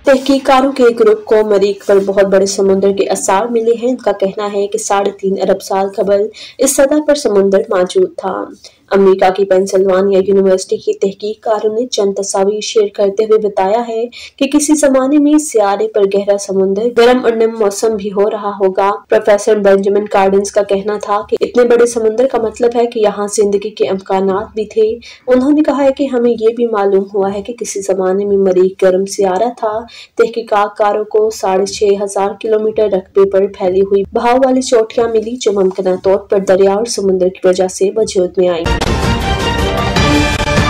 तहकीकारों के एक ग्रुप को मरीख पर बहुत बड़े समुद्र के आसार मिले हैं। उनका कहना है कि 3.5 अरब साल कबल इस सतह पर समुद्र मौजूद था। अमेरिका की पेंसिल्वानिया यूनिवर्सिटी के तहकीककारों ने चंद तस्वीर शेयर करते हुए बताया है कि किसी जमाने में सियारे पर गहरा समुद्र, गर्म और नम मौसम भी हो रहा होगा। प्रोफेसर बेंजामिन कार्डेंस का कहना था कि इतने बड़े समुद्र का मतलब है कि यहाँ जिंदगी के इम्कानात भी थे। उन्होंने कहा है कि हमें ये भी मालूम हुआ है कि किसी जमाने में मरीख गर्म सियारा था। तहकीकाकारों को 6,500 किलोमीटर रकबे पर फैली हुई बहाव वाली चोटियां मिली, जो मुमकिन तौर पर दरिया और समुद्र की वजह से वजूद में आई।